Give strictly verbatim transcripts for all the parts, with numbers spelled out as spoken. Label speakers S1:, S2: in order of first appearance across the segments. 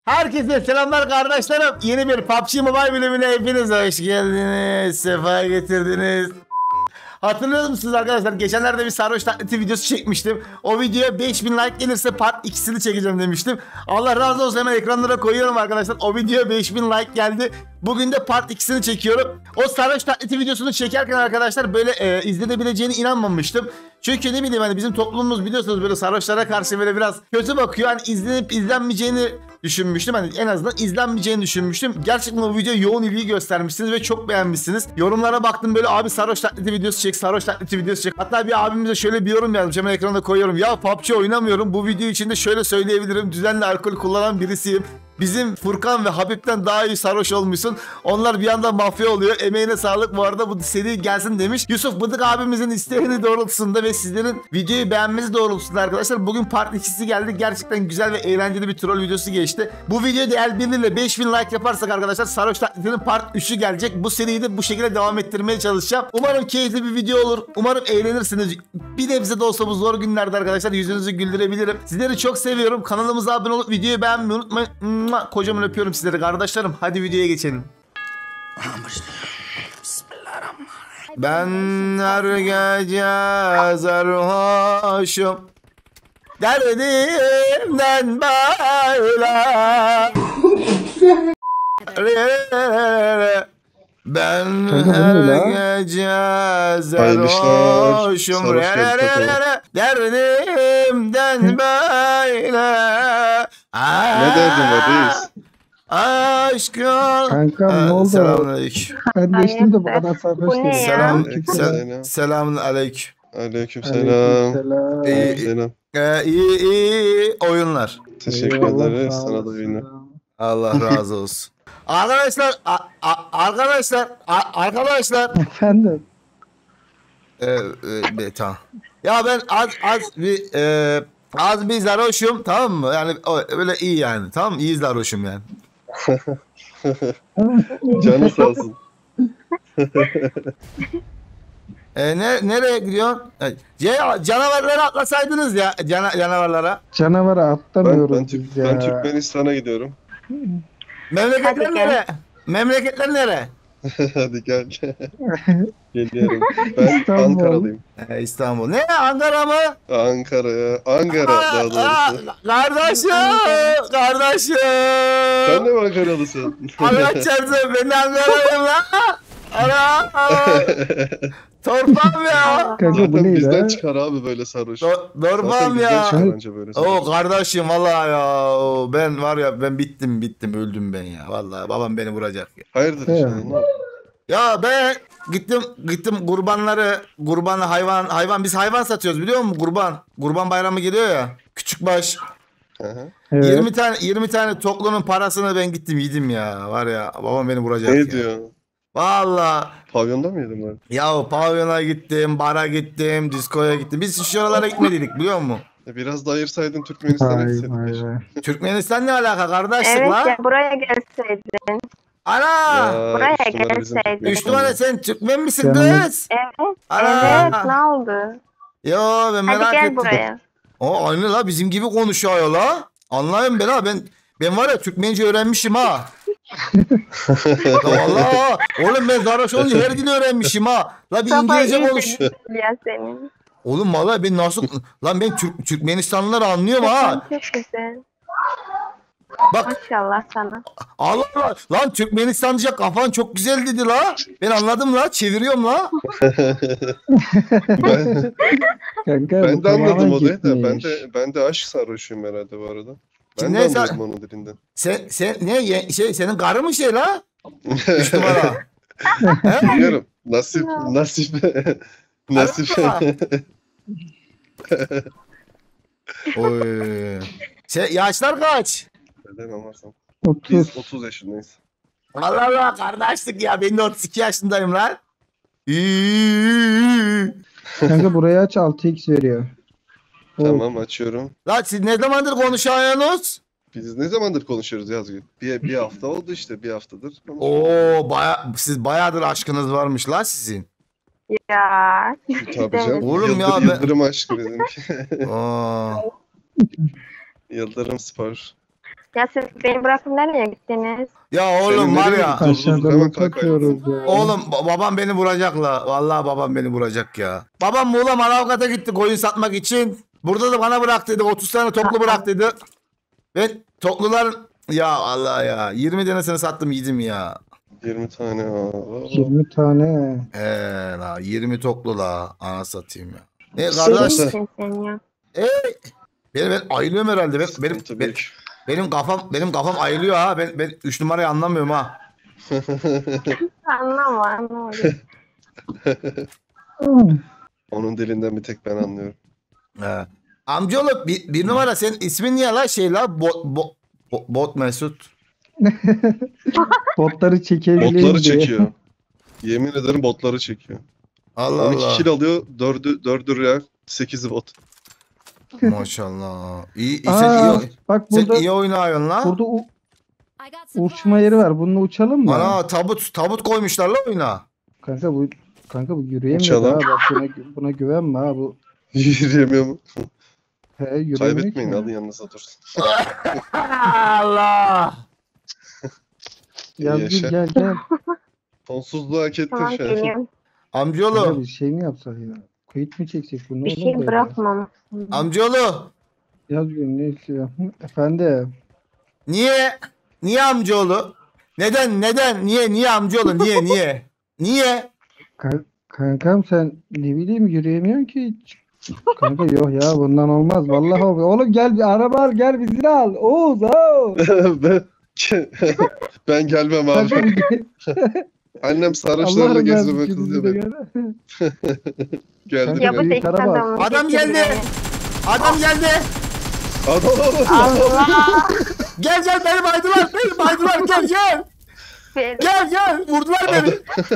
S1: Herkese selamlar kardeşlerim. Yeni bir P U B G Mobile bölümüne hepiniz hoş geldiniz. Sefa getirdiniz. Hatırlıyor musunuz arkadaşlar? Geçenlerde bir sarhoş taklidi videosu çekmiştim. O videoya beş bin like gelirse part ikisini çekeceğim demiştim. Allah razı olsun, hemen ekranlara koyuyorum arkadaşlar. O videoya beş bin like geldi. Bugün de part ikisini çekiyorum. O sarhoş taklidi videosunu çekerken arkadaşlar böyle e, izlenebileceğine inanmamıştım. Çünkü ne bileyim hani bizim toplumumuz biliyorsunuz böyle sarhoşlara karşı böyle biraz kötü bakıyor. Hani izlenip izlenmeyeceğini düşünmüştüm. Hani en azından izlenmeyeceğini düşünmüştüm. Gerçekten o videoya yoğun ilgi göstermişsiniz ve çok beğenmişsiniz. Yorumlara baktım böyle, abi sarhoş taklidi videosu çek, sarhoş taklidi videosu çek. Hatta bir abimize şöyle bir yorum yazmış, hemen ekranda koyuyorum. Ya P U B G oynamıyorum. Bu video içinde şöyle söyleyebilirim. Düzenli alkol kullanan birisiyim. Bizim Furkan ve Habib'ten daha iyi sarhoş olmuşsun. Onlar bir anda mafya oluyor. Emeğine sağlık, bu arada bu seri gelsin demiş. Yusuf Bıdık abimizin isteğini doğrultusunda ve sizlerin videoyu beğenmeniz doğrultusunda arkadaşlar bugün part ikisi geldi. Gerçekten güzel ve eğlenceli bir troll videosu geçti. Bu videoda el birliğiyle beş bin like yaparsak arkadaşlar sarhoş taklidinin part üçü gelecek. Bu seriyi de bu şekilde devam ettirmeye çalışacağım. Umarım keyifli bir video olur. Umarım eğlenirsiniz. Bir nebze de olsa bu zor günlerde arkadaşlar yüzünüzü güldürebilirim. Sizleri çok seviyorum. Kanalımıza abone olup videoyu beğenmeyi unutmayın. Kocaman öpüyorum sizleri kardeşlerim. Hadi videoya geçelim. Ben her gece sarhoşum, derdimden böyle. Ben her gece sarhoşum, derdimden böyle.
S2: Ne derdin var reis?
S1: Aşkım.
S3: Kanka ne oldu?
S1: Selamünaleyküm.
S3: Ben geçtim de bu kadar sarhoş
S4: Bu ne
S3: değil.
S4: ya?
S1: Selam,
S2: Selam.
S1: se Selamünaleyküm.
S2: Aleykümselam.
S3: Selam.
S1: İyi,
S2: Selam.
S1: e, iyi, iyi oyunlar.
S2: Teşekkür
S3: Eyvallah,
S2: ederiz.
S3: sağ
S2: Sana da
S3: olasın.
S2: yine.
S1: Allah razı olsun. Arkadaşlar, a, a, arkadaşlar, a, arkadaşlar.
S3: Efendim.
S1: E, e, be, tamam. Ya ben az az bir e, az bir sarhoşum, tamam mı? Yani o, öyle iyi yani, tamam mı? İyi sarhoşum yani.
S2: Canı sağ olsun.
S1: E, ne, nereye gidiyorsun? E, ce- canavarlara atlasaydınız ya, cana, canavarlara.
S3: Canavara
S2: Ben,
S3: atlamıyoruz
S2: ben,
S3: biz
S2: Türk,
S3: ya.
S2: ben Türkmenistan'a gidiyorum.
S1: Memleketler
S4: Hadi gel.
S1: nere? Memleketler nere?
S2: Hadi gel. Geliyorum. Ben
S3: İstanbul.
S2: Ankaralıyım.
S1: E, İstanbul. Ne? Ankara mı?
S2: Ankara ya. Ankara daha doğrusu.
S1: Aa, kardeşim, kardeşim.
S2: Sen de mi Ankaralısın?
S1: Allah çarpsın, ben de Ankara'yım lan. Ana. Torpam ya.
S3: Kanka bu
S2: Zaten
S3: neydi
S2: bizden
S3: ha?
S2: çıkar abi böyle sarhoş.
S1: Do
S2: Zaten
S1: Torpam
S2: bizden
S1: ya.
S2: çıkar anca böyle sarhoş.
S1: O kardeşim vallahi ya. o, Ben var ya, ben bittim bittim öldüm ben ya. Vallahi babam beni vuracak ya.
S2: Hayırdır
S3: He.
S2: inşallah. Ne oldu?
S1: Ya ben gittim gittim kurbanları, kurban hayvan hayvan biz hayvan satıyoruz biliyor musun? Kurban. Kurban bayramı geliyor ya. Küçükbaş.
S2: Hı hı.
S3: Evet.
S1: yirmi tane yirmi tane toklunun parasını ben gittim yedim ya. Var ya babam beni vuracak ya.
S2: Ne diyor?
S1: Vallahi
S2: Pavyonda mı yedin ben?
S1: ya pavyona gittim, bara gittim, diskoya gittim. Biz hiç oralara gitmedik biliyor musun?
S2: E, Biraz da ayırsaydın Türkmenistan'a
S3: Vay
S2: gitseydin.
S3: vay
S2: keşke.
S3: vay.
S1: Türkmenistan ne alaka kardeşlik
S4: Evet
S1: la?
S4: ya, buraya gelseydin.
S1: Ana!
S2: Ya,
S4: Buraya
S2: üç numara bizim
S4: gelseydin.
S1: Üç
S2: Türkmenistan.
S1: numara sen Türkmen misin
S3: Canım.
S1: kız?
S4: Evet.
S1: Ana!
S4: Evet, ne oldu?
S1: Yo ben merak
S4: Hadi gel
S1: ettim.
S4: buraya.
S1: O aynı la, bizim gibi konuşuyor la. Anlayın ben ha, ben ben var ya Türkmence öğrenmişim ha. Ya vallahi oğlum ben sarhoş olunca her dili öğrenmişim ha. La bir
S4: Kafa
S1: İngilizce
S4: iyice
S1: konuş.
S4: güzel ya senin.
S1: Oğlum vallahi ben nasıl lan ben Türk Türkmenistanlıları anlıyorum ha.
S4: Çok güzel.
S1: Bak
S4: Maşallah sana.
S1: Allah Allah lan Türkmenistanlıca kafan çok güzel dedi la. Ben anladım la, çeviriyorum la.
S2: Ben,
S3: Kanka
S2: ben
S3: bu
S2: de anladım
S3: tamamen
S2: olayı da. Ben
S3: gitmiş.
S2: de ben de aşk sarhoşuyum herhalde bu arada. Ben
S1: Şimdi
S2: de
S1: neyse-
S2: anladım onun dilinden.
S1: Sen sen ne ye- şey senin karı mı şey la? Üç numara.
S2: Biliyorum. Nasip, nasip, nasip.
S1: Allah. Oy. Şey, yaşlar kaç?
S2: Neden anlarsam.
S3: otuz.
S2: Biz otuz yaşındayız.
S1: Allah Allah kardeşlik ya, ben de otuz iki yaşındayım lan. İyi.
S3: Kanka buraya aç altı x veriyor. O,
S2: Tamam açıyorum.
S1: Lan siz ne zamandır konuşuyorsunuz?
S2: Biz ne zamandır konuşuyoruz Yazgül? Bir, bir hafta oldu işte. Bir haftadır konuşuyoruz.
S1: Oo baya, siz bayağıdır aşkınız varmış la sizin.
S4: Ya.
S2: Tabii canım.
S1: Oğlum
S2: Yıldır,
S1: ya ben-
S2: Yıldırım aşkı bizimki.
S1: Aa.
S2: Yıldırım spor.
S4: Ya siz beni bırakın nereye gittiniz?
S1: Ya oğlum
S2: Senin
S1: var
S2: nereye
S1: ya.
S2: gittin?
S3: Aşağıda
S2: hemen
S3: loot
S2: kalk
S3: atıyoruz ya.
S1: Oğlum ba- babam beni vuracak la. Vallahi babam beni vuracak ya. Babam Muğla Manavgat'a gitti koyun satmak için. Burada da bana bırak dedi. otuz tane toklu bırak dedi. Ben toklular ya Allah ya. yirmi tanesini sattım yedim ya.
S2: yirmi tane. Aa.
S3: yirmi tane.
S1: Eee la yirmi toklu la. Ana satayım ya. Ne
S4: Deli
S1: kardeş?
S4: misin sen ya?
S1: Benim ben ayılıyorum herhalde. Ben, benim,
S2: Sıkıntı
S1: ben-
S2: büyük.
S1: benim kafam benim kafam ayılıyor ha. Ben ben üç numarayı anlamıyorum ha.
S4: Anlama anlama.
S3: Hmm.
S2: Onun dilinden bir tek ben anlıyorum.
S1: He. Amcaoğlu bir, bir numara senin ismin niye la şey la bot, bot, bot, bot Mesut.
S3: Botları çekebiliriz
S2: Botları
S3: diye.
S2: çekiyor. Yemin ederim botları çekiyor.
S1: Allah
S2: on iki
S1: Allah.
S2: kill alıyor. dördü dördü real. sekizi bot.
S1: Maşallah. İyi, iyi,
S3: Aa,
S1: sen, iyi,
S3: bak
S1: sen
S3: burada
S1: iyi oynuyorsun la.
S3: burada u-
S5: I got supplies.
S3: uçma yeri var. Bununla uçalım mı?
S1: Ana tabut tabut koymuşlar la oyuna.
S3: Kanka bu kanka bu yürüyemiyor
S2: Uçalım.
S3: ha. Bak buna, buna güvenme ha bu.
S2: Yürüyemiyor mu?
S3: He yürüyemiyor
S2: Kaybetmeyin
S3: ki.
S2: alın yanınıza dursun.
S1: Allah.
S3: Yazgül
S2: Yaşa.
S3: gel gel.
S2: Sonsuzluğu hak ettin
S4: Tamam
S2: şu an.
S4: geliyorum.
S3: Kanka
S1: Amcaoğlu.
S3: bir şey mi yapsak ya? Kayıt mı çeksek bunu?
S4: Bir şey bırakmam.
S1: Amcaoğlu.
S3: Yazgül ne istiyor? Hı, efendim.
S1: Niye? Niye amcaoğlu? Neden neden? Niye niye amcaoğlu? Niye niye? Niye?
S3: Ka- kankam sen ne bileyim yürüyemiyorsun ki hiç. Kanka yok ya bundan olmaz. Vallahi abi. Oğlum gel bir araba al gel bizi de al. Oğuz Oğuz.
S2: ben, ben gelmem abi.
S3: Kanka bir gel.
S2: Annem
S3: Allah
S2: sarhoşlarla
S3: razı
S2: gezmeme
S3: olsun,
S2: kızıyor
S3: bizi de
S2: beni.
S3: gel.
S2: Geldi
S3: Kanka,
S4: Ya
S2: mi?
S4: bu
S3: büyük
S4: tek
S3: araba.
S4: adamı.
S1: Adam geldi. Adam geldi.
S2: Adam
S4: Allah.
S1: Gel gel beni baydılar. Beni baydılar. Gel gel.
S4: Beni-
S1: Gel gel. Vurdular beni.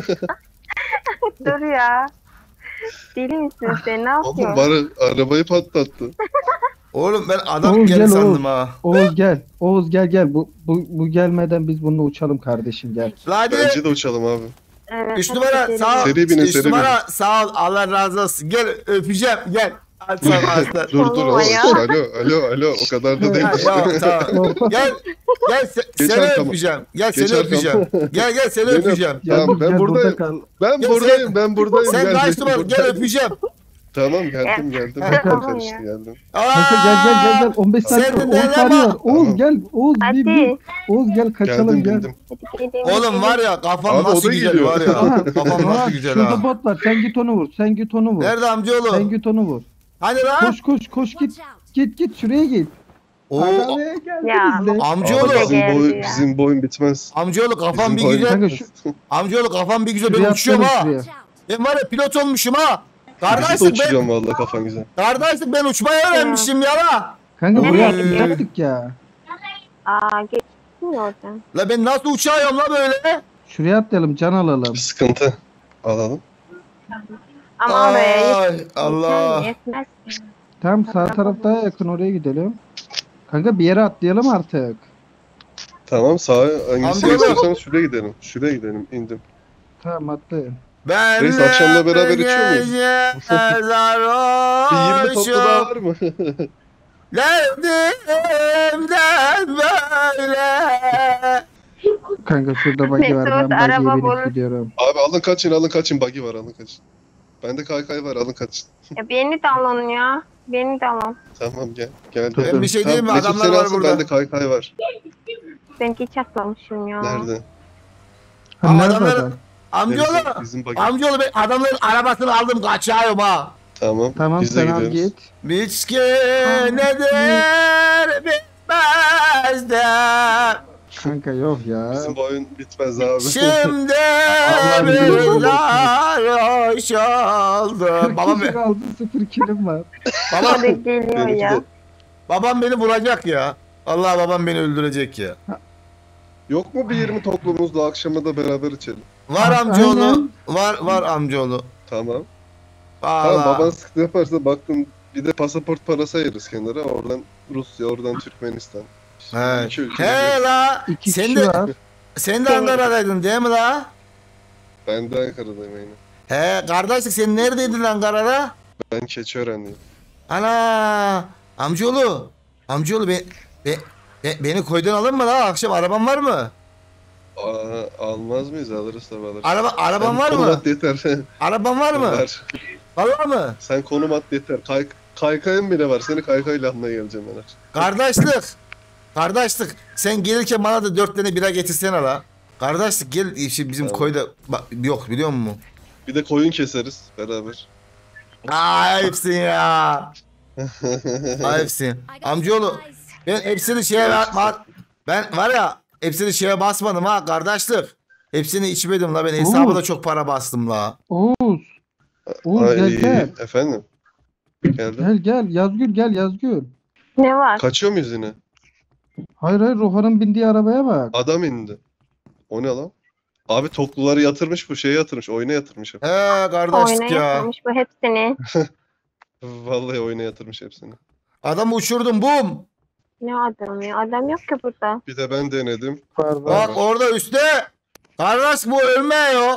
S4: Dur ya. Deli misin sen? Ne
S2: Oğlum
S4: yapıyorsun?
S2: bari arabayı patlattı.
S1: Oğlum ben adam
S3: Oğuz,
S1: geldi
S3: gel
S1: sandım
S3: Oğuz.
S1: ha.
S3: Oğuz gel. Oğuz gel gel. Bu, bu, bu gelmeden biz bununla uçalım kardeşim gel.
S1: Hadi.
S2: Bence de uçalım abi.
S4: Evet,
S1: Üç
S4: hadi
S1: numara
S4: gidelim.
S1: sağ ol.
S2: Seri binin,
S1: Üç
S2: seri
S1: numara sağ ol. Allah razı olsun. Gel öpeceğim. Gel. Aslan aslan.
S2: Dur dur
S4: Tamam
S2: oğlum.
S4: ya.
S2: Alo alo alo o kadar da değil.
S1: Ha, ya, tamam. Gel. Gel se-
S2: Geçer
S1: seni
S2: tamam.
S1: öpeceğim. Gel seni
S2: Geçer
S1: öpeceğim. Gel gel seni
S2: Beni öp.
S1: öpeceğim.
S3: Gel,
S2: Tamam, ben
S3: gel, burada
S2: buradayım.
S3: kal.
S2: Ben
S1: Ya
S2: buradayım
S1: sen-
S2: ben buradayım.
S1: Sen
S2: Gel,
S1: kaç numara? Gel
S2: buradayım.
S1: öpeceğim.
S2: Tamam geldim geldim.
S1: Ha,
S2: Kafam
S4: tamam
S2: karıştı
S4: ya.
S2: geldim.
S3: Kanka gel gel gel gel. on beş
S1: Sen
S3: saniye
S1: de
S3: on
S1: deneme.
S3: saniye var. Oğuz
S2: Tamam.
S3: gel. Oğuz bir bir.
S4: Hadi.
S3: Oğuz gel kaçalım
S2: Geldim
S3: gel.
S2: bindim.
S4: Hadi gidelim.
S1: Oğlum var ya kafam
S2: Abi, o
S1: nasıl
S2: da
S1: güzel
S2: geliyor.
S1: var ya.
S3: Aha,
S1: Kafam
S3: aha,
S1: nasıl güzel
S3: şurada
S1: ha.
S3: bot var. Sen git onu vur. Sen git onu vur.
S1: Nerede amcaoğlu?
S3: Sen git onu vur.
S1: Hani lan?
S3: Koş koş koş git.
S5: Watch out.
S3: Git git şuraya git.
S1: Oo,
S3: Adamaya geldi
S4: Ya,
S3: bize.
S2: Abi
S1: amcaoğlu.
S4: Öyle
S2: bizim,
S4: geldi
S2: boy,
S4: ya.
S2: bizim boyun bitmez.
S1: Amcaoğlu kafam
S2: Bizim
S1: bir
S2: boyun
S1: güzel.
S3: Kanka
S2: bitmez.
S3: şu
S1: Amcaoğlu kafam bir güzel.
S3: şuraya
S1: Ben uçuyorum
S3: atlayalım
S1: ha.
S3: şuraya.
S5: Watch out.
S1: Ben var ya pilot olmuşum ha.
S2: Bizi de
S1: Kardeşim ben,
S2: uçuruyorum valla kafan güzel.
S1: kardeşim ben uçmayı öğrenmişim ya la.
S3: Kanka
S4: Nereye
S3: buraya
S4: gidiyor?
S3: atlayacaktık ya.
S4: Aa geçtin mi oradan?
S1: La ben nasıl uçuyorum la böyle?
S3: Şuraya atlayalım can alalım.
S2: Bir sıkıntı. Alalım.
S4: Ama oraya
S1: Ay Allah.
S4: yetmez.
S3: Tamam sağ taraf daha yakın oraya gidelim. Kanka bir yere atlayalım artık.
S2: Tamam sağa hangisine
S1: Amcaoğlu.
S2: istiyorsanız şuraya gidelim. Şuraya gidelim indim.
S3: Tamam atlayın.
S1: Ben
S2: Reis, akşamla beraber içiyor muyuz?
S1: gece
S2: Bir yirmi toplu daha
S1: sarhoşum.
S2: var mı?
S1: Derdimden böyle.
S3: Kanka şurada bagi var.
S4: Mesut,
S3: Ben
S4: araba
S3: bagiye
S4: bulur.
S3: binip gidiyorum.
S2: Abi alın kaçın alın kaçın buggy var alın kaçın. Bende kaykay var alın kaçın.
S4: Ya beni de alın ya. Beni de alın.
S2: Tamam gel gel.
S3: Ben
S2: gel.
S1: bir şey diyeyim mi?
S2: Mesut
S1: Adamlar
S2: seni
S1: var
S2: alsın,
S1: burada.
S2: Bende kaykay var.
S4: Ben geç atlamışım ya.
S2: Nerede?
S3: Ha, nerede
S1: Adamlar-
S3: adam?
S1: Amcaoğlu.
S2: Bizim, bizim buggy.
S1: Amcaoğlu ben adamların arabasını aldım kaçıyorum ha.
S2: Tamam.
S3: Tamam
S2: biz de
S3: sen al
S2: gidiyoruz.
S3: git.
S1: Miski nedir bitmez de.
S3: Kanka yok ya.
S2: Bizim bu oyun bitmez abi.
S1: Şimdi
S3: Allah bilir.
S1: bizler hoş oldu.
S3: kırk
S1: Babam,
S3: kişi kaldı sıfır kilim var.
S1: babam,
S4: Hadi geliyor
S2: Benimki
S4: ya.
S2: de-
S1: babam beni vuracak ya. Allah babam beni öldürecek ya.
S2: Yok mu bir yirmi toplumumuz da akşama da beraber içelim.
S1: Var
S3: Aynen.
S1: amcaoğlu. Var var amcaoğlu.
S2: Tamam.
S1: Valla.
S2: Tamam baban sıkıntı yaparsa baktın bir de pasaport parası ayırırız kenara. Oradan Rusya, oradan Türkmenistan.
S1: He.
S2: İki ülke
S1: He
S2: gidiyoruz.
S1: la.
S3: İki
S1: Sen
S3: kişi
S1: de,
S3: var.
S1: sen de Ankara'daydın değil mi la?
S2: Ben de Ankara'dayım aynen.
S1: He kardeşlik sen neredeydin Ankara'da?
S2: Ben Keçiörenliyim.
S1: Ana. Amcaoğlu. Amcaoğlu ben, ben, Be- beni koydan alır mı lan akşam? Araban var mı?
S2: Aa, almaz mıyız? Alırız tabii alırız.
S1: Araba araban
S2: Sen
S1: var
S2: konum
S1: mı?
S2: at yeter.
S1: Araban var mı?
S2: Var.
S1: Vallahi mı?
S2: Sen konum at yeter. Kay kaykayın bile var. Seni kaykayla almaya geleceğim ben.
S1: Kardeşlik. Kardeşlik. Sen gelirken bana da dört tane bira getirsene la. Kardeşlik gel işte bizim
S2: Tamam.
S1: koyda bak, yok biliyor musun?
S2: Bir de koyun keseriz beraber.
S1: Ayıpsın ya. Ayıpsın. Amcaoğlu ben hepsini şeye atma. Ben var ya hepsini şeye basmadım ha kardeşlik. Hepsini içmedim la ben hesaba da çok para bastım la.
S3: Oğuz. Oğuz
S2: Ay,
S3: gel gel.
S2: efendim. Geldim.
S3: Gel gel Yazgül gel Yazgül.
S4: Ne var?
S2: Kaçıyor muyuz yine?
S3: Hayır hayır Rohan'ın bindiği arabaya bak.
S2: Adam indi. O ne lan? Abi tokluları yatırmış bu şeye yatırmış. Oyuna yatırmış hep.
S1: He kardeşlik
S4: Oyuna
S1: ya.
S4: yatırmış bu hepsini.
S2: Vallahi oyuna yatırmış hepsini.
S1: Adamı uçurdum bum.
S4: Ne adam ya? Adam yok ki burada.
S2: Bir de ben denedim.
S3: Var var.
S1: Bak orada üstte. Kardeş bu ölmüyor.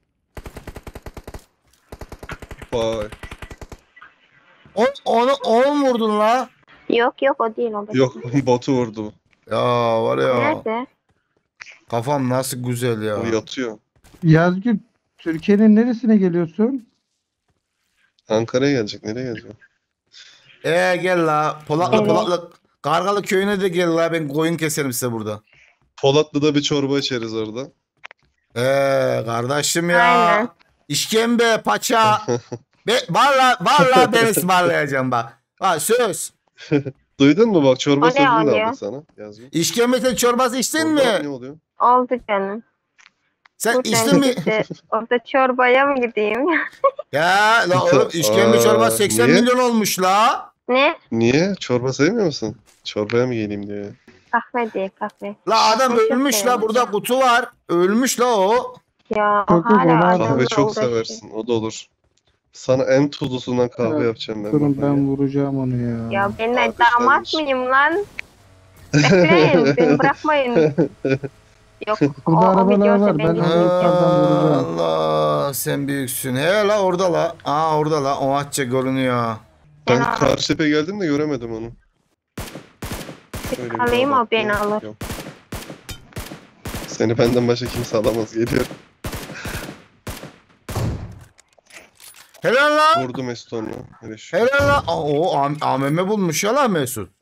S2: Vay.
S1: On, onu on vurdun la.
S4: Yok yok o değil o da.
S2: Yok botu vurdu.
S1: Ya var ya.
S4: Nerede?
S1: Kafam nasıl güzel ya.
S2: O yatıyor.
S3: Yazgül Türkiye'nin neresine geliyorsun?
S2: Ankara'ya gelecek. Nereye gelecek?
S1: Ee gel la. Polatlı
S4: Evet.
S1: Polatlı. Kargalı köyüne de gel la. Ben koyun keserim size burada.
S2: Polatlı'da bir çorba içeriz orada.
S1: Ee kardeşim ya.
S4: Aynen.
S1: İşkembe, paça. Be, valla valla ben ısmarlayacağım bak. Ha söz.
S2: Duydun mu bak çorba
S4: O ne
S2: sözünü
S4: oluyor?
S2: aldı sana. Yazgül.
S1: İşkembe çorbası içtin
S2: Orada
S1: mi?
S2: Ne oluyor?
S4: Oldu canım.
S1: Sen
S4: Buradan
S1: içtin mi?
S4: gitti. Orada çorbaya mı gideyim?
S1: Ya la oğlum işkembe
S2: Aa,
S1: çorbası seksen
S2: niye?
S1: milyon olmuş la.
S4: Ne?
S2: Niye? Çorba sevmiyor musun? Çorbaya mı geleyim diyor. ya.
S4: Kahve değil kahve.
S1: La adam
S4: Çok
S1: ölmüş la
S4: seviyorum.
S1: burada kutu var. Ölmüş la o.
S4: Ya o
S3: Yok, yok,
S4: hala
S3: onu
S4: adamla
S2: Kahve çok
S4: uğraşıyor.
S2: seversin. O da olur. Sana en tuzlusundan kahve
S3: Evet,
S2: yapacağım ben.
S3: Durun
S2: bak
S3: ben
S2: ya.
S3: vuracağım onu ya.
S4: Ya ben
S2: Abi
S4: damat
S2: sen-
S4: mıyım lan? Bekleyin beni bırakmayın. Yok o,
S3: Burada
S4: o
S3: arabalar
S4: videosu
S3: var,
S4: ben
S3: ben
S4: izleyeceğim.
S3: Yukarıdan vuracağım.
S1: Allah sen büyüksün. He la orada la. Aa orada la. O atça görünüyor.
S2: Ben
S4: Ya.
S2: Karşıyaka geldim de göremedim onu. Öyle bir
S4: Alayım
S2: daha
S4: o beni
S2: baktım.
S4: alır.
S2: Yok. Seni benden başka kimse alamaz. Geliyor.
S1: Helal la.
S2: Vurdu Mesut onu. Hele şu.
S1: Helal la. Aa, o A- A M M bulmuş ya la Mesut.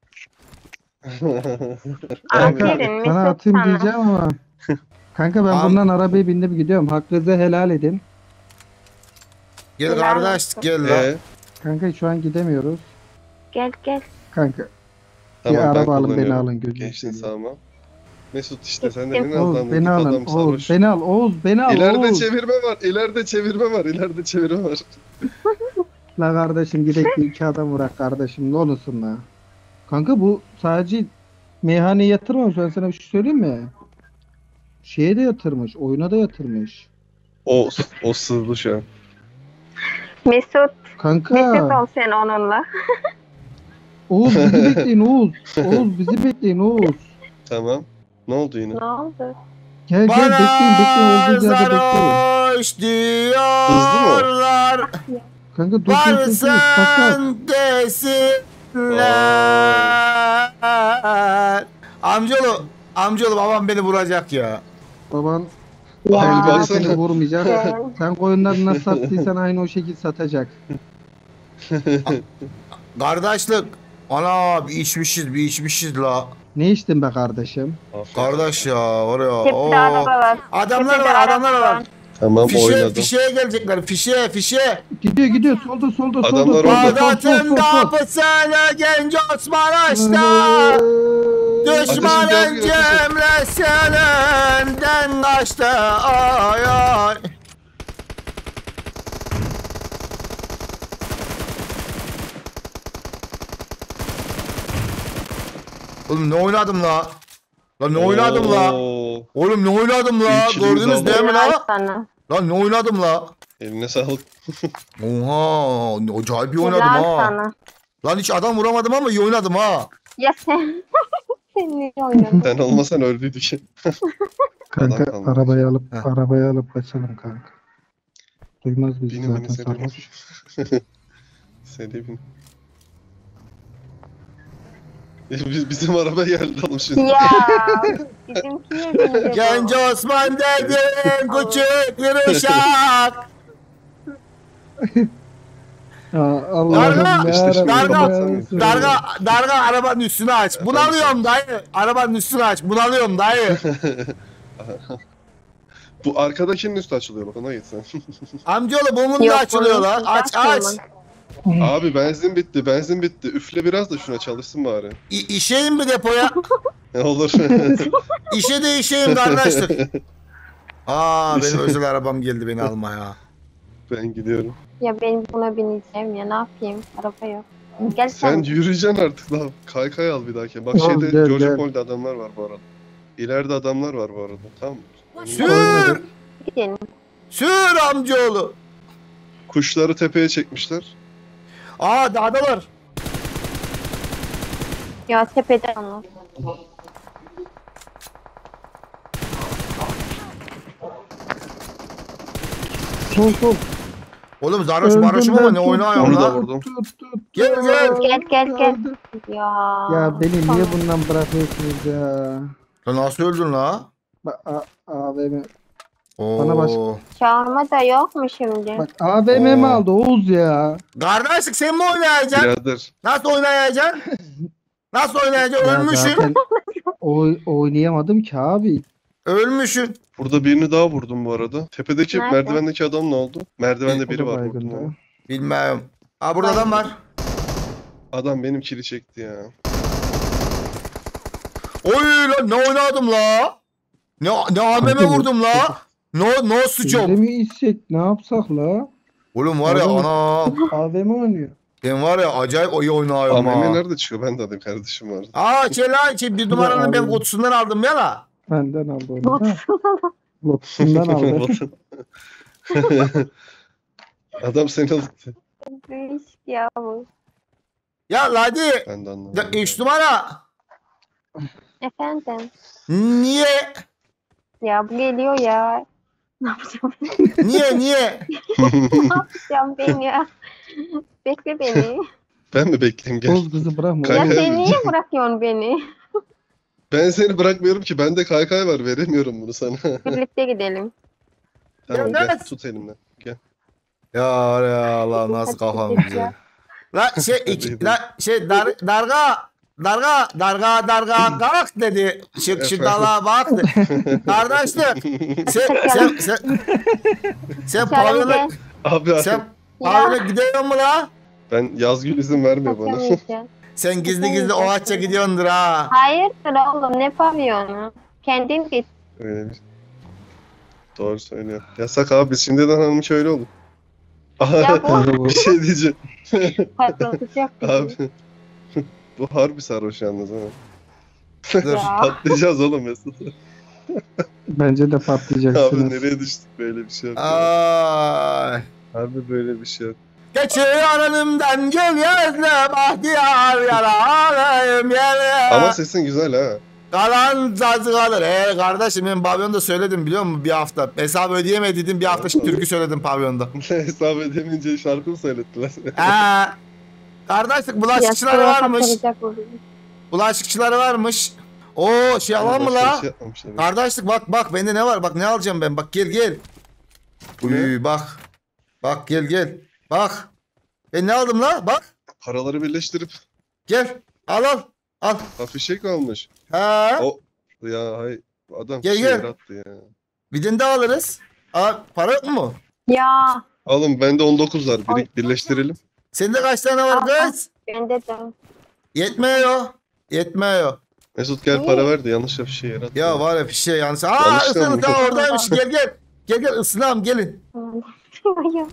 S3: Kanka
S4: Aferin
S3: sana
S4: Mesut
S3: atayım
S4: sana.
S3: diyeceğim ama. Kanka ben
S1: Am-
S3: bundan arabaya bindim gidiyorum. Hakkınızı helal edin.
S1: Gel
S4: Helal
S1: kardeş
S4: olsun.
S1: gel la.
S2: Ee,
S3: Kanka şu an gidemiyoruz.
S4: Gel gel.
S3: Kanka
S2: tamam,
S3: bir
S2: ben
S3: araba alın beni
S2: kullanıyorum.
S3: alın gözünü
S2: Geçtin
S3: seveyim.
S2: sağıma. Mesut işte sen de
S4: Gittim.
S2: beni
S3: Oğuz
S2: aldın.
S3: beni
S2: Git
S3: alın.
S2: adam
S3: Oğuz
S2: sarhoş.
S3: beni al. Oğuz beni al.
S2: İleride
S3: Oğuz.
S2: çevirme var. İleride çevirme var. İleride çevirme var.
S3: La kardeşim gidelim bir iki adam vurak kardeşim ne olursun la. Kanka bu sadece meyhaneye yatırmamış ben sana bir şey söyleyeyim mi? Şeye de yatırmış, oyuna da yatırmış.
S2: O o sızdı şu an.
S4: Mesut. Mesut
S3: Kanka
S4: ol sen onunla.
S3: Oğuz bizi bekleyin Oğuz. Oğuz bizi bekleyin Oğuz.
S2: Tamam. Ne oldu yine?
S4: Ne oldu?
S3: Gel gel bekleyin bekleyin
S1: Bana
S3: olduğunuz yerde bekleyin.
S1: sarhoş diyorlar.
S3: Kanka dur dur dur dur. Bak bak.
S1: Varsın desinler. Amcaoğlu, amcaoğlu babam beni vuracak ya.
S3: Baban
S2: Abi
S3: Sen
S2: baksana.
S3: seni vurmayacak.
S4: Gel.
S3: Sen koyunları nasıl sattıysan aynı o şekilde satacak.
S1: Kardeşlik. Ana bir içmişiz bir içmişiz la.
S3: Ne içtin be kardeşim?
S2: Aferin.
S1: Kardeş ya oraya.
S4: Tepede
S1: Oo.
S4: araba var.
S1: Adamlar
S4: Tepede
S1: var
S4: araba
S1: adamlar var.
S2: Tamam
S1: Fişe,
S2: oynadım.
S1: fişeye gelecekler fişe fişe.
S3: Gidiyor gidiyor solda solda solda
S2: Adamlar
S3: solda
S2: orada.
S3: sol sol
S1: Bağdat'ın
S3: sol sol.
S1: kapısını genç Osman açtı. Düşmanın
S2: Ateşin geldi, ateşin.
S1: cemlesi elinden kaçtı. Ay ay. Oğlum ne oynadım la? La ne oynadım la?
S2: Oo,
S1: Oğlum ne oynadım la?
S2: İlkiliğimizi
S1: Gördünüz
S2: aldık.
S1: değil mi
S4: Helal
S1: la?
S4: sana.
S1: Lan ne oynadım la?
S2: Eline sağlık.
S1: Oha, acayip iyi oynadım
S4: Helal
S1: ha.
S4: sana.
S1: Lan hiç adam vuramadım ama iyi oynadım ha.
S4: Ya sen. Sen niye oynadın?
S2: Sen olmasan öldüydük.
S3: Kanka
S2: Adam kalmadı.
S3: arabayı alıp
S1: Heh.
S3: arabayı alıp kaçalım kanka. Duymaz bizi
S2: Binin binin
S3: zaten
S2: seri bin.
S3: sarhoş.
S2: Seri bin. Biz, bizim araba geldi oğlum şimdi.
S4: Ya bizimkiye benziyor.
S1: Genç Osman dedin küçük bir uşak.
S3: Ya Allah'ım
S1: Darga,
S2: işte
S3: yarabbim
S1: darga,
S3: ya.
S1: Darga, darga arabanın üstünü aç. Bunalıyorum dayı. Arabanın üstünü aç. Bunalıyorum dayı.
S2: Bu arkadakinin üstü açılıyor bak ona git sen.
S1: Amcaoğlu bu da
S4: Yok,
S1: açılıyor
S4: bunun
S1: lan.
S4: üstü
S1: Aç aç.
S4: açılmaz.
S2: Abi benzin bitti benzin bitti. Üfle biraz da şuna çalışsın bari.
S1: İ işeyim mi depoya?
S2: Ne olur.
S1: İşe de işeyim kardeşlik. Aa benim özel arabam geldi beni almaya.
S2: Ben gidiyorum.
S4: Ya ben buna bineceğim ya ne yapayım? Araba yok. Gel
S2: Sen
S4: sen.
S2: yürüyeceksin artık lan. Kaykay al bir dahaki. Bak
S3: Tamam,
S2: şeyde
S3: gel,
S2: Georgia
S3: gel.
S2: Pole'de adamlar var bu arada. İleride adamlar var bu arada. Tamam mı?
S1: Sür.
S4: Gidelim.
S1: Sür amcaoğlu.
S2: Kuşları tepeye çekmişler.
S1: Aa dağdalar.
S4: Ya tepeden onlar.
S3: Sol sol.
S1: Oğlum Zaroş
S3: Öldüm
S1: Maroş'um ama
S3: ben,
S1: ne
S3: tut,
S1: oynuyor
S2: Onu da
S1: lan?
S2: vurdum.
S3: Tut tut.
S1: Gel, gel.
S4: Gel gel gel.
S3: Öldü.
S4: Ya.
S3: Ya beni niye
S4: Tamam.
S3: bundan bırakıyorsunuz ya?
S1: Lan nasıl öldün la?
S3: Bak A- A V M.
S1: Oo.
S3: Bana baş-
S4: Çağırma da yok mu şimdi?
S3: Bak A V M mi
S1: Oo.
S3: aldı Oğuz ya?
S1: Kardeşlik sen mi oynayacaksın?
S2: Birader.
S1: Nasıl oynayacaksın? Nasıl oynayacaksın?
S3: Ya
S1: Ölmüşsün.
S3: zaten oy- oynayamadım ki abi.
S1: Ölmüşsün.
S2: Burada birini daha vurdum bu arada. Tepedeki
S4: Nerede?
S2: merdivendeki adam ne oldu? Merdivende
S3: O
S2: biri
S3: da
S2: var
S3: baygın
S2: vurdum
S3: da.
S2: onu.
S1: Bilmem. Aa burada adam var.
S2: Adam benim kili çekti ya.
S1: Oy lan ne oynadım la? Ne ne A V M vurdum la? No no
S3: Biz de
S1: suçum.
S3: mi içsek ne yapsak la?
S1: Oğlum var ya
S3: Adam-
S1: ana.
S3: A V M oynuyor.
S1: Ben var ya acayip iyi oynuyorum
S2: A V M
S1: ha.
S2: nerede çıkıyor? Ben de alayım kardeşim vardı.
S1: Aa şey la şey bir numaranın ben kutusundan aldım ya la.
S3: Benden aldı onu da. Lotusundan aldı.
S2: Adam seni aldı.
S4: Büyük ya bu.
S1: Ya la hadi.
S2: Ben de
S1: Ya,
S2: anlamadım.
S1: üç numara.
S4: Efendim.
S1: Niye?
S4: Ya bu geliyor ya. Ne yapacağım?
S1: Niye niye?
S4: Ne yapacağım ben ya? Bekle beni.
S2: Ben mi bekleyeyim gel.
S3: Oğuz kızı bırakma.
S2: Kay-
S4: Ya
S2: Kaykay
S4: sen
S2: mı?
S4: niye bırakıyorsun beni?
S2: Ben seni bırakmıyorum ki. Bende kaykay var. Veremiyorum bunu sana.
S4: Birlikte gidelim.
S2: Tamam
S1: Ya,
S2: gel.
S1: evet.
S2: Tut elimden. Gel.
S1: Ya ya Allah nasıl kafam güzel. La şey iki, la şey dar, darga darga darga darga kalk dedi. Şık şık dala bak dedi. Kardeşlik sen sen sen sen
S4: Çağırın
S1: pavyona
S4: gel.
S2: Abi abi.
S1: sen pavyona gidiyor mu la?
S2: Ben yazgül izin vermiyor bana.
S4: Kaçamayacağım.
S1: Sen gizli gizli o ağaçça gidiyordur ha.
S4: Hayırdır oğlum ne pavyonu? Kendin git.
S2: Öyle bir... Doğru söylüyor. Yasak abi. Biz şimdiden hanım şöyle olur.
S4: Ya bu
S2: Bir şey diyeceğim.
S4: patlatacak bizi.
S2: Abi. Bu harbi sarhoş yalnız ha.
S1: Dur.
S4: Ya.
S2: Patlayacağız oğlum Mesut.
S3: Bence de
S2: Abi
S3: patlayacaksınız.
S2: nereye düştük böyle bir şey yok. ya.
S1: Ay.
S2: Harbi böyle bir şey yok.
S1: Geçiyor önümden gül yüzlü bahtiyar yaralıyım yere.
S2: Ama sesin güzel ha.
S1: Kalan zazı kalır. Ee kardeşim ben pavyonda söyledim biliyor musun bir hafta. Hesap ödeyemediydim bir hafta şimdi türkü söyledim pavyonda.
S2: Hesap edemeyince şarkı mı söylettiler?
S1: Ee, kardeşlik bulaşıkçıları
S4: Yastığa
S1: varmış.
S4: kapatacak bu bizi.
S1: Bulaşıkçıları varmış. Oo şey alalım mı
S2: Başka bir
S1: la?
S2: şey yapmamışlar.
S1: Kardeşlik bak bak bende ne var bak ne alacağım ben bak gel gel.
S2: Bu ne?
S1: Uy bak. Bak gel gel. Bak. Ben ne aldım la bak.
S2: Paraları birleştirip
S1: Gel al al. Al.
S2: afişek mi almış?
S1: Ha.
S2: O ya hay adam
S1: Gel,
S2: şey
S1: gel.
S2: yarattı ya.
S1: Bir de alırız. Aa, para yok mu?
S4: Ya
S2: Alın bende on dokuz var. Bir,
S4: Ay.
S2: birleştirelim.
S1: Sende kaç tane var
S4: Aa,
S1: kız?
S4: bende de.
S1: Yetmiyor. Yetmiyor.
S2: Mesut gel
S4: İyi.
S2: para ver de yanlış afişe yarattı.
S1: Ya var ya bir şey yanlış. Aa
S2: Yanlış
S1: ısın
S2: mı?
S1: ta oradaymış. Gel gel. Gel gel ısınam gelin.
S4: Ya.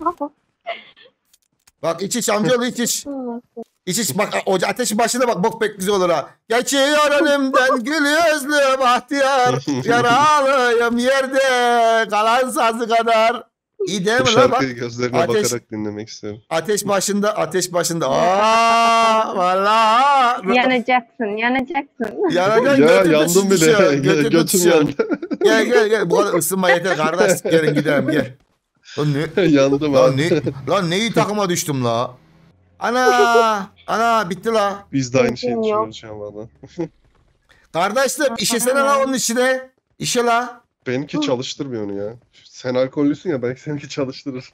S1: Bak iç iç amcaoğlu iç iç. İç iç bak o ateşin başına bak bok pek güzel olur ha. Geçiyor önümden gül yüzlü bahtiyar. Yaralıyım yerde kalan sazı kadar. İyi değil
S2: Bu
S1: mi lan bak.
S2: şarkıyı gözlerine
S1: Ateş-
S2: bakarak dinlemek istiyorum.
S1: Ateş başında ateş başında. Aa valla.
S4: Yanacaksın, yanacaksın.
S1: Yanacaksın,
S2: Ya
S1: götün
S2: yandım bile.
S1: tutuşuyor,
S2: Gö-
S1: götün
S2: Götüm
S1: tutuşuyor.
S2: yandı.
S1: Gel gel gel bu kadar ısınma yeter kardeş. Gelin gidelim gel. Lan ne?
S2: Yandım
S1: Lan
S2: abi.
S1: ne? Lan neyi takıma düştüm la? Ana ana bitti la.
S2: Biz de aynı şeyi
S4: Yok.
S2: düşünüyoruz şu an valla.
S1: Kardeşim işesene la onun içine. İşe la.
S2: Benimki çalıştırmıyor onu ya. Sen alkollüsün ya, belki seninki çalıştırır.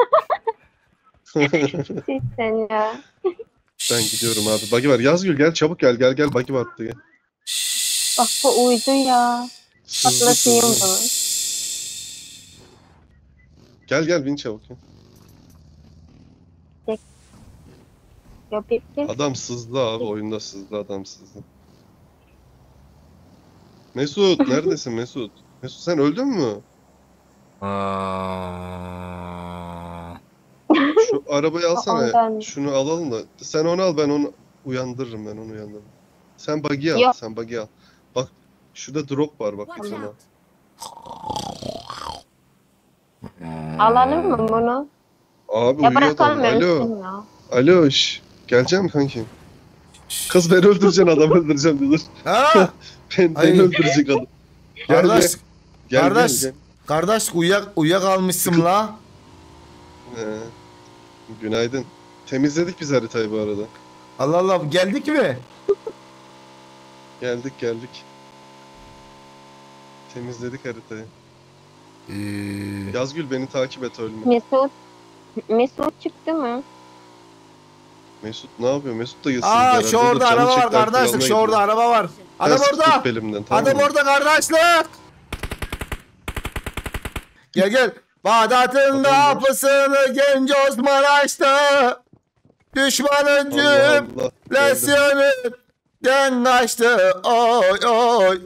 S4: Sen ya.
S2: Ben gidiyorum abi. Bagi var. Yazgül gel çabuk gel gel gel bagi var diye.
S4: Bak bu uydu ya. Patlatayım bunu.
S2: Gel gel bin çabuk. ya.
S4: Ya bir, bir.
S2: Adam sızdı abi, oyunda sızdı, adam sızdı. Mesut neredesin Mesut? Mesut sen öldün mü?
S1: Aa.
S2: Şu arabayı alsana.
S4: Ondan.
S2: Şunu alalım da. Sen onu al, ben onu uyandırırım, ben onu uyandırırım. Sen bug'i al,
S4: Yok.
S2: sen bug'i al. Bak şurada drop var, bak bir
S5: Watch
S2: tane.
S5: out.
S4: Alalım mı bunu?
S2: Abi
S4: Ya
S2: uyuyor
S4: bırakalım
S2: adam. Alo.
S4: ölsün ya.
S2: Alo şş. Gelecek mi kanki? Kız beni öldüreceksin, adam öldüreceğim diyor.
S1: Ha?
S2: Ben,
S1: Ay.
S2: beni öldürecek adam. Gel
S1: Kardeş,
S2: gel. Gel
S1: kardeş.
S2: gel.
S1: kardeş uyak uyuyakalmışsın la.
S2: gel. Ee, günaydın. Temizledik biz haritayı bu arada.
S1: Allah Allah geldik mi?
S2: Geldik geldik. Temizledik haritayı.
S1: Ee,
S2: Yazgül beni takip et, ölme.
S4: Mesut. Mesut çıktı mı?
S2: Mesut ne yapıyor? Mesut da yılsız
S1: Aa
S2: herhalde.
S1: şu
S2: Dur,
S1: orada
S2: canı
S1: araba var
S2: çekti,
S1: kardeşlik.
S2: aklı
S1: Şu
S2: almaya
S1: orada
S2: gidiyor.
S1: araba var. Adam
S2: Ters
S1: orada.
S2: tut belimden, tamam
S1: Adam
S2: mı?
S1: orada kardeşlik. Gel gel. Bağdat'ın
S2: Adam var.
S1: kapısını genç Osman açtı. Düşmanın
S2: Allah Allah. Geldim.
S1: cümlesinden kaçtı. Oy oy.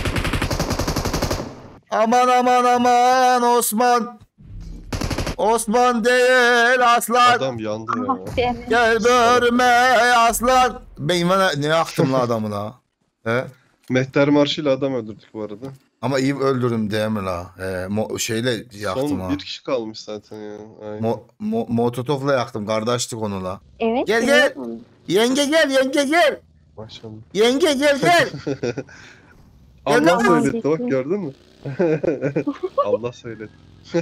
S1: Aman aman aman Osman. Osman değil aslan.
S2: Adam yandı
S4: Ah
S2: ya.
S4: be.
S1: Gel börme aslan. Ben bana ne yaktım la adamı la. He?
S2: Mehter Marşı'yla adam öldürdük bu arada.
S1: Ama iyi öldürdüm değil mi la? He, mo- şeyle yaktım
S2: Son
S1: ha.
S2: bir kişi kalmış zaten ya. Aynen.
S1: Mo- mo- mototofla yaktım kardeşlik onu la.
S4: Evet.
S1: Gel, gel.
S4: biliyorum.
S1: Yenge gel yenge gel.
S2: Maşallah.
S1: Yenge gel gel.
S2: Allah
S1: lan.
S2: söyletti, bak gördün mü? Allah söyletti.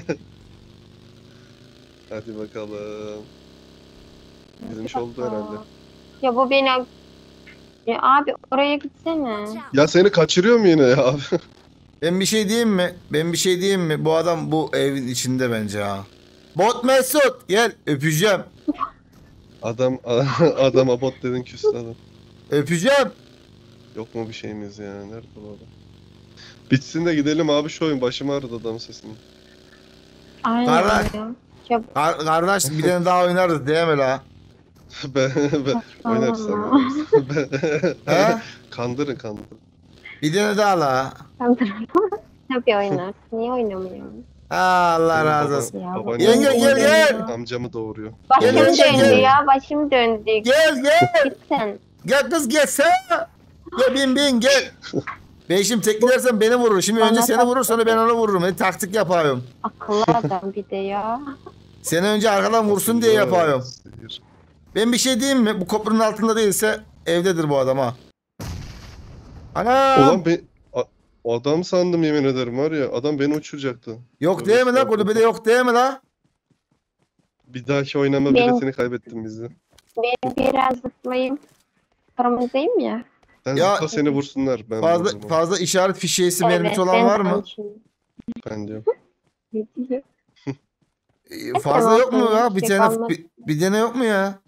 S2: Hadi bakalım. Bizim iş oldu herhalde.
S4: Ya bu beni... Ya abi oraya gitsene.
S5: Watch out.
S2: Ya seni kaçırıyor mu yine ya abi?
S1: Ben bir şey diyeyim mi? Ben bir şey diyeyim mi? Bu adam bu evin içinde bence ha. Bot Mesut gel öpeceğim.
S2: Adam adama bot dedin, küstü adam.
S1: Öpeceğim.
S2: Yok mu bir şeyimiz ya? Nerede bu adam? Bitsin de gidelim abi şu oyun. Başım ağrıdı adam sesini.
S4: Aynen
S1: Kardeş.
S4: ya. Ya
S1: Kar- kardeş bir tane daha oynarız değil mi la?
S2: ben ben oynarız
S4: saçmalama.
S2: sen.
S1: He?
S2: Kandırın kandırın.
S1: Bir tane daha la.
S4: Kandırma. Tabii oynarsın. Niye oynamıyorsun?
S1: Allah razı
S2: Baba-
S1: olsun.
S4: Ya,
S2: babaannem
S1: Yenge, gel, gel.
S2: Amcamı doğuruyor.
S4: Başım
S1: Gel, gel,
S4: döndü
S1: gel.
S4: ya. Başım döndü.
S1: Gel gel.
S4: Git sen.
S1: Gel kız gelsene. Gel bin bin gel. Ben şimdi tek gidersem beni vurur. Şimdi önce
S4: Bana
S1: seni vurur sonra ben onu vururum. Ben taktik yapıyorum.
S4: Akıllı adam bir de ya.
S1: Seni önce arkadan vursun diye yapıyorum.
S2: Sıyır.
S1: Ben bir şey diyeyim mi? Bu köprünün altında değilse evdedir bu adam ha. Ana!
S2: Ulan ben a- adam sandım, yemin ederim var ya. Adam beni uçuracaktı.
S1: Yok değil mi la? Kulübede yok değil mi la?
S2: Bir dahaki oynama
S4: Ben-
S2: biletini kaybettim bizde.
S4: Ben biraz zıplayayım. Kırmızıyım ya.
S2: Sen
S1: Ya-
S2: zıpla, seni vursunlar. Ben
S1: Fazla
S2: vururum.
S1: fazla işaret fişeğisi mermisi
S4: Evet,
S1: olan
S4: ben
S1: var mı?
S4: sana şimdi-
S2: Ben diyorum.
S4: Ne diyeyim?
S1: Ee, Fazla yok mu ya? Bir
S4: Şey
S1: tane
S4: kalmadı.
S1: bir, bir tane yok mu ya?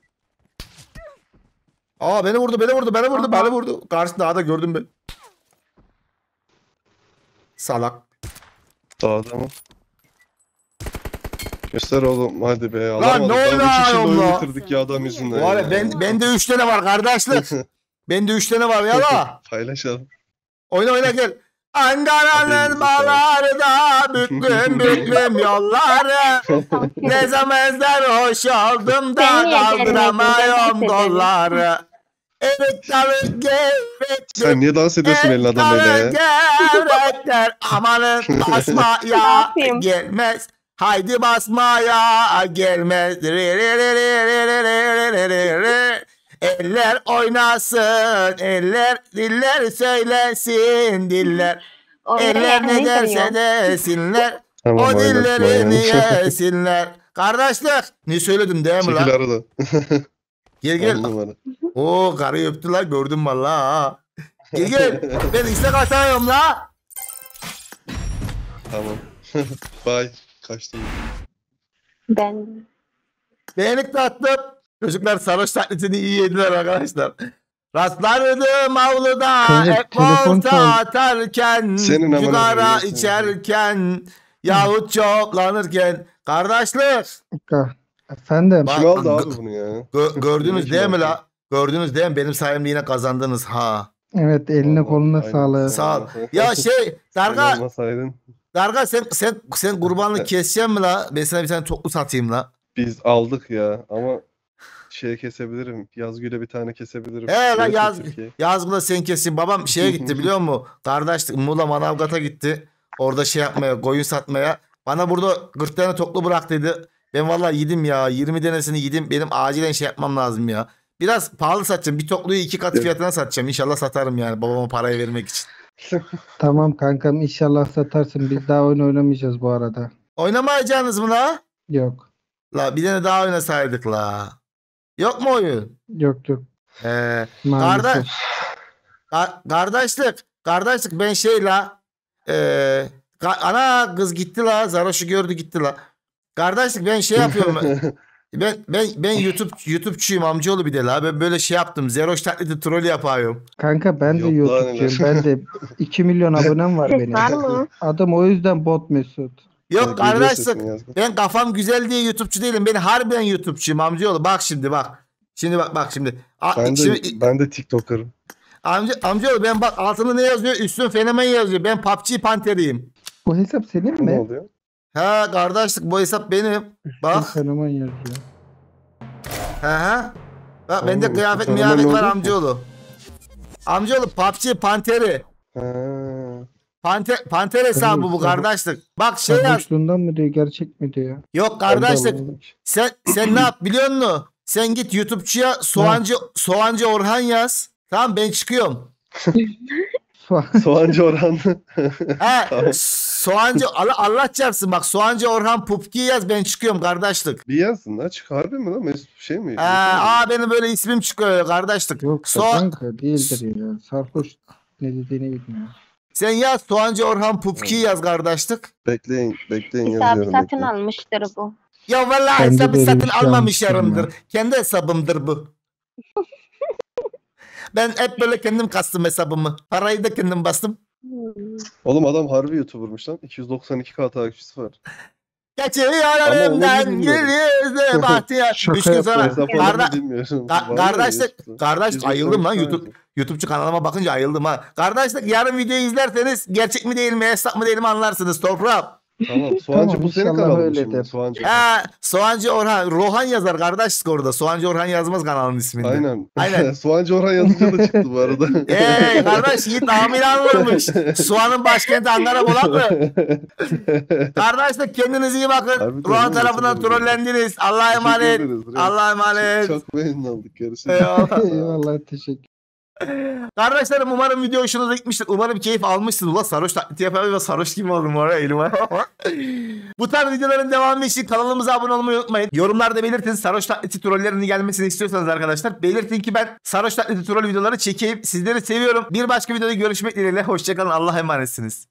S1: Aa beni vurdu, beni vurdu, beni vurdu,
S4: Aha.
S1: beni vurdu. Karşı dağda gördüm ben. Salak.
S2: Dağda mı? Göster oğlum hadi be.
S1: Lan
S2: Alamadık.
S1: ne
S2: Daha
S1: oluyor
S2: üç kişi
S1: oğlum
S2: oyun
S1: la?
S2: bitirdik ya adam yüzünden.
S1: Var
S2: ya.
S1: ya ben bende üç tane var kardeşlik. Bende üç tane var ya la.
S2: Paylaşalım.
S1: Oyna oyna gel. Ankara'nın
S2: Haberinize
S1: bağları da büklüm büklüm yolları. Ne zamanlar hoş oldum da
S4: Sen niye
S1: kaldıramıyorum
S4: gelmedin?
S1: dolları. Evet dalı gevrek.
S2: Sen niye dans ediyorsun elin adamıyla ya?
S1: Gevrekler amanın basmaya
S4: yapayım?
S1: gelmez. Haydi basmaya gelmez. Ri ri ri ri ri ri ri ri ri ri. Eller oynasın, eller diller söylesin diller. Eller ne derse desinler,
S2: Tamam
S1: o
S2: oynarsın,
S1: dillerini
S2: oynarsın.
S1: yesinler. Kardeşler, ne söyledim değil mi
S2: Çekil
S1: lan?
S2: arada.
S1: Gel gel.
S2: On numara.
S1: Oo karıyı öptü la gördüm valla ha. Gel gel. Ben istek atamıyorum la.
S2: Tamam. Bye. Kaçtım.
S4: Ben
S1: Beğenik de attım. Çocuklar sarhoş taklitini iyi yediler arkadaşlar. Rastlardım avluda
S3: Çocuk,
S1: hep
S3: telefon
S1: olta
S3: çal.
S1: atarken,
S2: Senin amına
S1: cigara
S2: koyayım.
S1: içerken, yahut çoklanırken. Kardeşlik.
S3: Ka- Efendim.
S1: Bak,
S2: Kim aldı
S1: gö-
S2: abi bunu ya?
S1: gö- gördünüz
S2: Kim
S1: değil mi
S2: aldı?
S1: la? Gördünüz değil mi? Benim sayemde yine kazandınız ha.
S3: Evet eline koluna
S2: Aynen.
S3: sağlık.
S1: Sağ ol. Ya şey Darga,
S2: Sen olmasaydın
S1: Darga sen sen sen kurbanlık keseceksin mi la? Ben sana bir tane toplu satayım la.
S2: biz aldık ya ama şey kesebilirim. Yazgül'e bir tane kesebilirim.
S1: He la
S2: Neresi
S1: yaz,
S2: Türkiye?
S1: Yazgı'da sen kesin. Babam şeye gitti biliyor musun? Kardeşlik Muğla Manavgat'a gitti. Orada şey yapmaya, koyun satmaya. Bana burada kırk tane toplu bırak dedi. Ben vallahi yedim ya. yirmi tanesini yedim. Benim acilen şey yapmam lazım ya. Biraz pahalı satacağım. Bir topluyu iki kat
S2: Evet.
S1: fiyatına satacağım. İnşallah satarım yani babama parayı vermek için.
S3: Tamam kankam inşallah satarsın. Biz daha oyun oynamayacağız bu arada.
S1: Oynamayacaksınız mı la?
S3: Yok.
S1: La bir tane daha oynasaydık la. Yok mu oyun?
S3: Yok yok.
S1: Ee,
S3: Maalesef.
S1: Kardeş, ka- kardeşlik, kardeşlik ben şey la, e, ka- ana kız gitti la, Zaroş'u gördü gitti la. Kardeşlik ben şey yapıyorum, ben ben ben YouTube YouTube'çuyum amcaoğlu bir de la, ben böyle şey yaptım, Zeroş taklidi troll yapıyorum.
S3: Kanka ben de
S2: Yok lan
S3: YouTube'cuyum.
S2: öyle.
S3: Ben de iki milyon abonem var benim.
S4: var mı?
S3: Adam o yüzden bot Mesut.
S1: Yok
S2: Geliyor
S1: kardeşlik,
S2: sesin Yazgül.
S1: ben kafam güzel diye YouTube'çu değilim, ben harbiden YouTube'çuyum amcaoğlu, bak şimdi bak. Şimdi bak bak şimdi. A-
S2: Ben
S1: şimdi-
S2: de, ben de TikToker'ım.
S1: amca, amcaoğlu ben bak altında ne yazıyor? Üstün fenomen yazıyor. Ben P U B G panteriyim.
S3: Bu hesap senin
S2: Ne
S3: mi?
S2: oluyor?
S1: He kardeşlik bu hesap benim. Bak.
S3: Fenomen yazıyor.
S1: He he. Bak bende
S2: Oo,
S1: kıyafet
S2: fenomen
S1: miyafet var
S2: oldu ki.
S1: amcaoğlu. Amcaoğlu P U B G panteri.
S2: Ha.
S1: Panter, panter hesabı bu
S3: Sarhoş-
S1: kardeşlik. Bak şey yaz.
S3: Sarhoşluğundan mı diyor gerçek mi diyor?
S1: Yok kardeşlik.
S3: Allah Allah.
S1: Sen sen ne yap biliyor musun? Sen git YouTube'çuya Soğancı Soğancı Orhan yaz. Tamam ben çıkıyorum.
S2: Soğancı Orhan.
S1: He.
S2: Tamam.
S1: Soğancı Allah, Allah çarpsın bak Soğancı Orhan Pupki yaz ben çıkıyorum kardeşlik.
S2: Bir yazsın la. Çık harbi mi lan? Mesut şey mi?
S1: He, aa benim böyle ismim çıkıyor kardeşlik.
S3: Yok
S1: So
S3: kanka değildir ya. Sarhoş ne dediğini bilmiyor.
S1: sen yaz Soğancı Orhan Pupki yaz kardeşlik.
S2: Bekleyin. Bekleyin
S4: Hesabı
S2: yazıyorum.
S4: satın
S2: bekleyin.
S4: almıştır bu.
S1: Ya vallahi
S3: Ben de
S1: hesabı
S3: böyle
S1: satın
S3: bir şey
S1: almamış
S3: almıştım
S1: yarımdır.
S3: ya.
S1: Kendi hesabımdır bu. Ben hep böyle kendim kastım hesabımı. Parayı da kendim bastım.
S4: Hmm.
S2: Oğlum adam harbi YouTuber'mış lan. iki yüz doksan iki K takipçisi var.
S1: Geçiyor
S2: Ama
S1: önümden
S2: onu bilmiyorum.
S1: gülüyordu bahtiyar.
S3: Şaka
S1: Üç gün sonra
S3: yapıyorum.
S2: Hesap
S1: karda,
S2: olduğunu bilmiyorum.
S1: Ka-
S2: Var mı
S1: kardeşlik-
S2: YouTube'da?
S1: kardeş
S2: iki yüz doksan
S1: ayıldım lan
S2: iki
S1: YouTube
S2: tanesi.
S1: YouTube'cu kanalıma bakınca ayıldım ha. Kardeşlik yarın videoyu izlerseniz gerçek mi değil mi hesap mı değil mi anlarsınız toprağım.
S2: Tamam. Soğancı
S3: Tamam,
S2: bu senin
S3: inşallah
S2: kanalın
S3: öyledir.
S2: şimdi. Soğancı.
S1: Ha, Soğancı Orhan. Rohan yazar kardeşlik orada. Soğancı Orhan yazmaz kanalın isminde.
S2: Aynen.
S1: Aynen.
S2: Soğancı Orhan yazınca da çıktı bu arada.
S1: Eee kardeş Yiğit Amiran vurmuş. Soğanın başkenti Ankara Polat mı? Kardeşler kendinize iyi bakın.
S2: Harbi
S1: Rohan
S2: tabii,
S1: tarafından
S2: tabii, tabii.
S1: trollendiniz. Allah'a
S2: Teşekkür
S1: emanet.
S2: ederiz, reis.
S1: Allah'a emanet.
S2: Çok memnun olduk. Görüşürüz.
S1: Eyvallah.
S3: Eyvallah teşekkür.
S1: Kardeşlerim umarım video hoşunuza gitmiştir. Umarım keyif almışsınız. Ulan sarhoş taklidi yapıyorum ve sarhoş gibi oldum oraya elime. Bu tarz videoların devamı için kanalımıza abone olmayı unutmayın. Yorumlarda belirtin sarhoş taklidi trollerinin gelmesini istiyorsanız arkadaşlar. Belirtin ki ben sarhoş taklidi troll videoları çekeyim. Sizleri seviyorum. Bir başka videoda görüşmek dileğiyle. Hoşçakalın. Allah'a emanetsiniz.